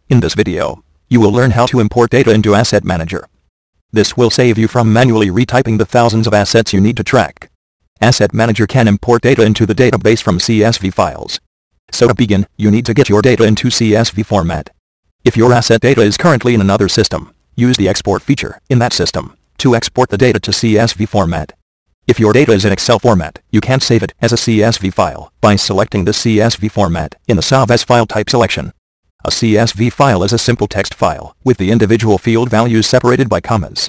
In this video, you will learn how to import data into Asset Manager. This will save you from manually retyping the thousands of assets you need to track. Asset Manager can import data into the database from CSV files. So to begin, you need to get your data into CSV format. If your asset data is currently in another system, use the export feature in that system to export the data to CSV format. If your data is in Excel format, you can save it as a CSV file by selecting the CSV format in the SOV as file type selection. A CSV file is a simple text file with the individual field values separated by commas.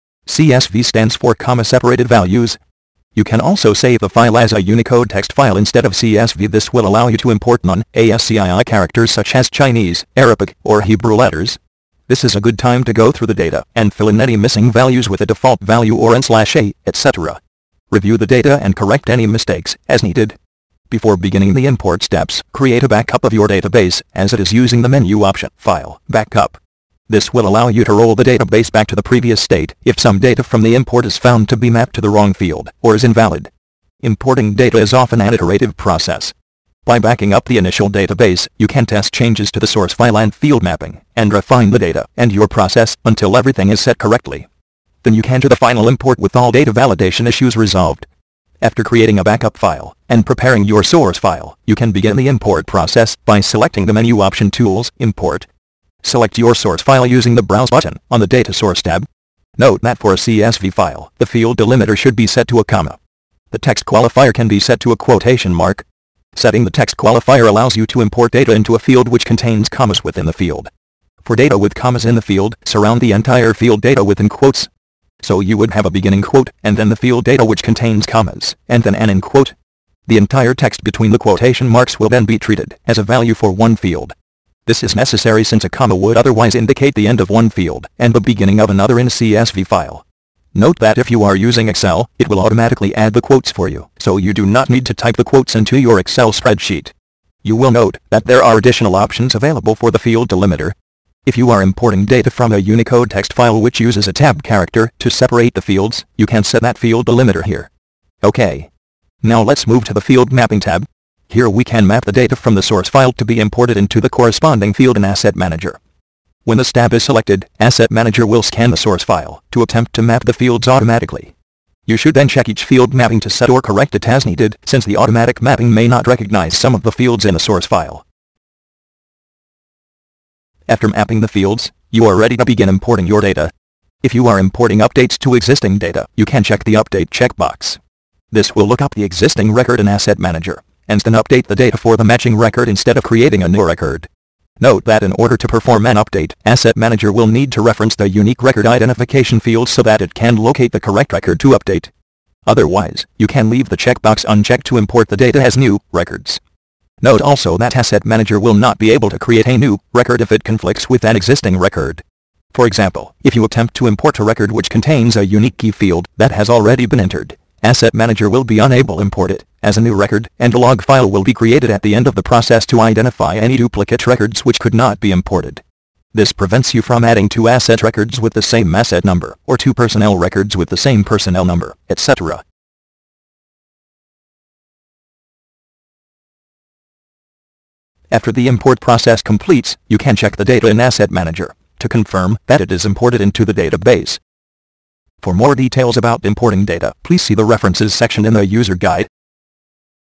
CSV stands for comma-separated values. You can also save the file as a Unicode text file instead of CSV. This will allow you to import non-ASCII characters such as Chinese, Arabic, or Hebrew letters. This is a good time to go through the data and fill in any missing values with a default value or n/a, etc. Review the data and correct any mistakes as needed. Before beginning the import steps, create a backup of your database as it is using the menu option, File, Backup. This will allow you to roll the database back to the previous state if some data from the import is found to be mapped to the wrong field or is invalid. Importing data is often an iterative process. By backing up the initial database, you can test changes to the source file and field mapping, and refine the data and your process until everything is set correctly. Then you can do the final import with all data validation issues resolved. After creating a backup file and preparing your source file, you can begin the import process by selecting the menu option Tools, Import. Select your source file using the Browse button on the Data Source tab. Note that for a CSV file, the field delimiter should be set to a comma. The text qualifier can be set to a quotation mark. Setting the text qualifier allows you to import data into a field which contains commas within the field. For data with commas in the field, surround the entire field data within quotes. So you would have a beginning quote, and then the field data which contains commas, and then an end quote. The entire text between the quotation marks will then be treated as a value for one field. This is necessary since a comma would otherwise indicate the end of one field and the beginning of another in a CSV file. Note that if you are using Excel, it will automatically add the quotes for you, so you do not need to type the quotes into your Excel spreadsheet. You will note that there are additional options available for the field delimiter. If you are importing data from a Unicode text file which uses a tab character to separate the fields, you can set that field delimiter here. OK. Now let's move to the Field Mapping tab. Here we can map the data from the source file to be imported into the corresponding field in Asset Manager. When this tab is selected, Asset Manager will scan the source file to attempt to map the fields automatically. You should then check each field mapping to set or correct it as needed, since the automatic mapping may not recognize some of the fields in the source file. After mapping the fields, you are ready to begin importing your data. If you are importing updates to existing data, you can check the Update checkbox. This will look up the existing record in Asset Manager, and then update the data for the matching record instead of creating a new record. Note that in order to perform an update, Asset Manager will need to reference the unique record identification field so that it can locate the correct record to update. Otherwise, you can leave the checkbox unchecked to import the data as new records. Note also that Asset Manager will not be able to create a new record if it conflicts with an existing record. For example, if you attempt to import a record which contains a unique key field that has already been entered, Asset Manager will be unable to import it as a new record, and a log file will be created at the end of the process to identify any duplicate records which could not be imported. This prevents you from adding two asset records with the same asset number, or two personnel records with the same personnel number, etc. After the import process completes, you can check the data in Asset Manager to confirm that it is imported into the database. For more details about importing data, please see the References section in the user guide.